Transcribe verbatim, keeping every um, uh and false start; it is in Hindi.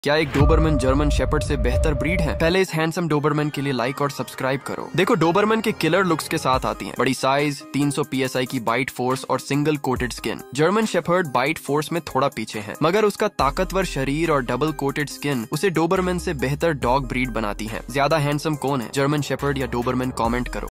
क्या एक डोबरमैन जर्मन शेपर्ड से बेहतर ब्रीड है? पहले इस हैंडसम डोबरमैन के लिए लाइक और सब्सक्राइब करो। देखो, डोबरमैन के किलर लुक्स के साथ आती हैं। बड़ी साइज, तीन सौ पी एस आई की बाइट फोर्स और single coated skin. German shepherd bite force में थोड़ा पीछे है, मगर उसका ताकतवर शरीर और डबल कोटेड स्किन उसे डोबरमैन से बेहतर डॉग ब्रीड बनाती है। ज्यादा हैंडसम कौन है, जर्मन शेपर्ड या डोबरमैन? कॉमेंट करो।